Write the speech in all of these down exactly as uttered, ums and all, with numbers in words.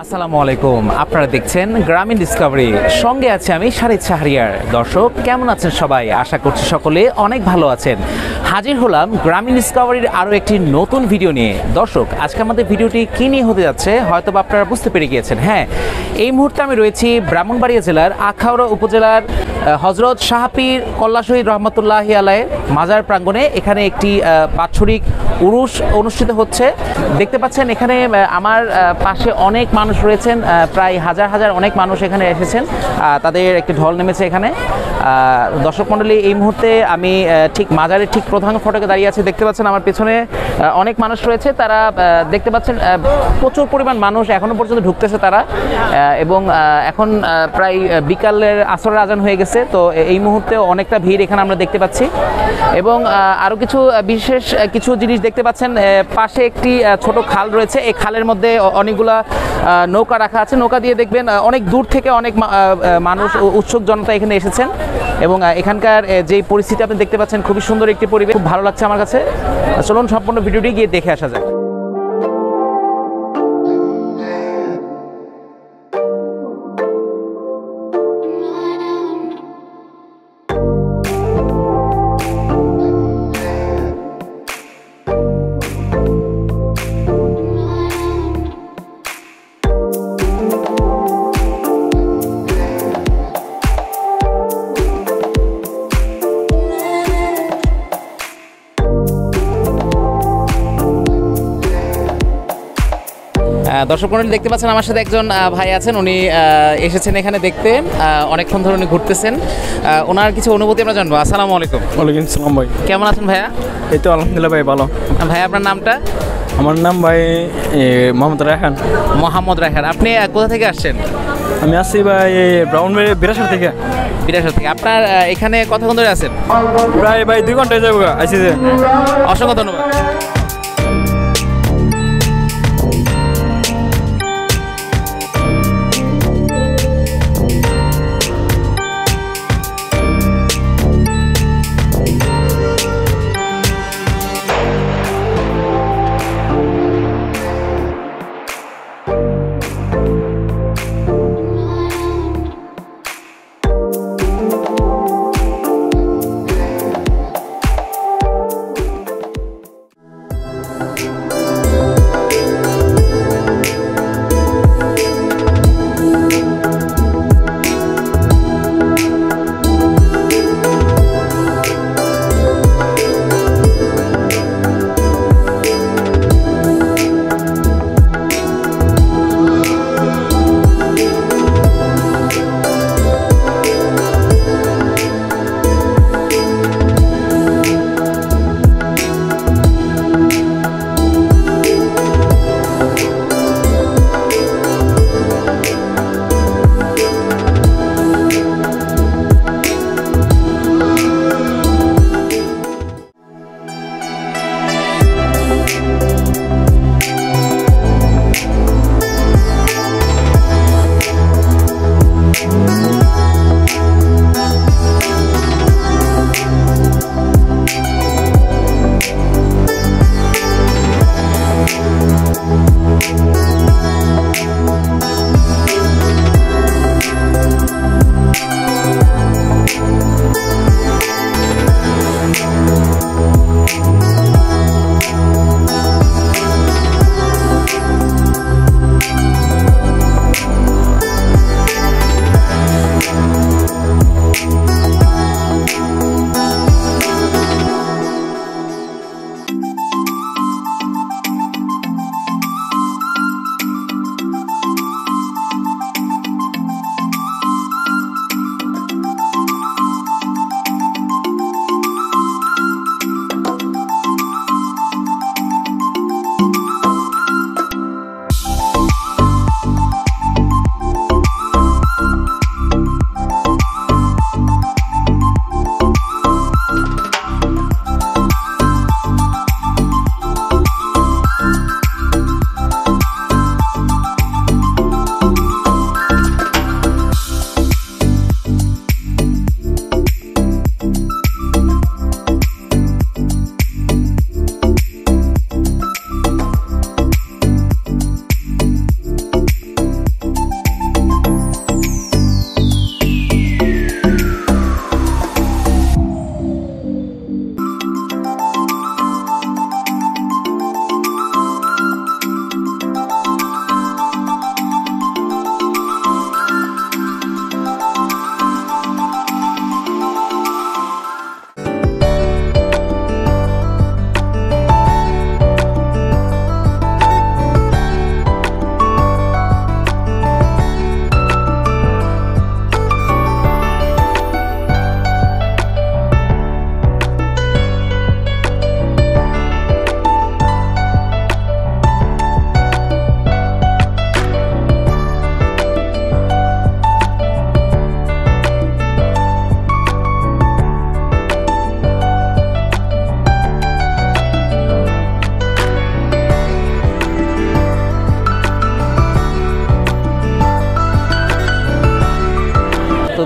আসসালামু আলাইকুম, আপনারা দেখছেন গ্রামীণ ডিসকভারি, সঙ্গে আছে আমি শাহিদ শাহরিয়ার। দর্শক কেমন আছেন সবাই? আশা করছি সকলে অনেক ভালো আছেন। হাজির হলাম গ্রামীণ ডিসকভারির আরও একটি নতুন ভিডিও নিয়ে। দর্শক আজকে আমাদের ভিডিওটি কী নিয়ে হতে যাচ্ছে হয়তো বা আপনারা বুঝতে পেরে গিয়েছেন। হ্যাঁ, এই মুহূর্তে আমি রয়েছি ব্রাহ্মণবাড়িয়া জেলার আখাউড়া উপজেলার হজরত শাহপীর কল্লা শহীদ রহমতুল্লাহি আলাইহির মাজার প্রাঙ্গণে। এখানে একটি বাৎসরিক উরুস অনুষ্ঠিত হচ্ছে। দেখতে পাচ্ছেন এখানে আমার পাশে অনেক মানুষ রয়েছেন, প্রায় হাজার হাজার অনেক মানুষ এখানে এসেছেন, তাদের একটি ঢল নেমেছে এখানে। দর্শক মণ্ডলী, এই মুহূর্তে আমি ঠিক মাজারের ঠিক প্রধান ফটকে দাঁড়িয়ে আছি। দেখতে পাচ্ছেন আমার পেছনে অনেক মানুষ রয়েছে, তারা দেখতে পাচ্ছেন প্রচুর পরিমাণ মানুষ এখনও পর্যন্ত ঢুকতেছে তারা, এবং এখন প্রায় বিকালের আসরের আজান হয়ে গেছে। তো এই মুহূর্তে অনেকটা ভিড় এখানে আমরা দেখতে পাচ্ছি, এবং আরও কিছু বিশেষ কিছু জিনিস দেখতে পাচ্ছেন। পাশে একটি ছোট খাল রয়েছে, এই খালের মধ্যে অনেকগুলা নৌকা রাখা আছে। নৌকা দিয়ে দেখবেন অনেক দূর থেকে অনেক মানুষ, উৎসুক জনতা এখানে এসেছেন, এবং এখানকার যে পরিস্থিতি আপনি দেখতে পাচ্ছেন খুবই সুন্দর একটি পরিবেশ, খুব ভালো লাগছে আমার কাছে। চলুন সম্পূর্ণ ভিডিওটি গিয়ে দেখে আসা যায়। দর্শক মণ্ডলী দেখতে পাচ্ছেন আমার সাথে একজন ভাই আছেন, উনি এসেছেন এখানে দেখতে, অনেকক্ষণ ধরে উনি ঘুরতেছেন। ওনার কিছু অনুভূতি আমরা জানবো। আসসালামু আলাইকুম। ওয়ালাইকুম আসসালাম ভাই, কেমন আছেন ভাইয়া? এই তো আলহামদুলিল্লাহ ভাই, ভালো। ভাই আপনার নামটা? আমার নাম ভাই মোহাম্মদ রায়হান। মোহাম্মদ রায়হান। আপনি কোথা থেকে আসছেন? আমি আসছি ভাই ব্রাহ্মণবাড়িয়া বিরাশার থেকে। বিরাশার থেকে। আপনার এখানে কতক্ষণ ধরে আছেন? প্রায় ভাই দুই ঘন্টায় যাবো আসছি যে। অসংখ্য ধন্যবাদ।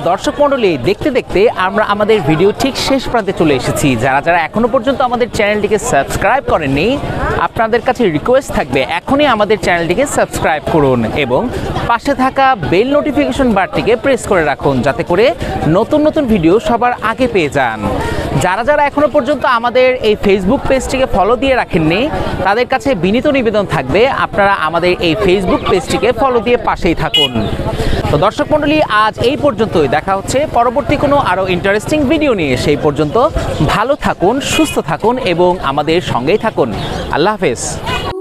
দর্শক মণ্ডলী, দেখতে দেখতে আমরা আমাদের ভিডিও ঠিক শেষ প্রান্তে চলে এসেছি। যারা যারা এখনো পর্যন্ত আমাদের চ্যানেলটিকে সাবস্ক্রাইব করেননি, আপনাদের কাছে রিকোয়েস্ট থাকবে এখনই আমাদের চ্যানেলটিকে সাবস্ক্রাইব করুন এবং পাশে থাকা বেল নোটিফিকেশন বারটিকে প্রেস করে রাখুন, যাতে করে নতুন নতুন ভিডিও সবার আগে পেয়ে যান। যারা যারা এখনো পর্যন্ত আমাদের এই ফেসবুক পেজটিকে ফলো দিয়ে রাখেননি, তাদের কাছে বিনীত নিবেদন থাকবে আপনারা আমাদের এই ফেসবুক পেজটিকে ফলো দিয়ে পাশেই থাকুন। তো দর্শক মণ্ডলী, আজ এই পর্যন্তই। দেখা হচ্ছে পরবর্তী কোনো আরও ইন্টারেস্টিং ভিডিও নিয়ে। সেই পর্যন্ত ভালো থাকুন, সুস্থ থাকুন এবং আমাদের সঙ্গেই থাকুন। আল্লাহ হাফেজ।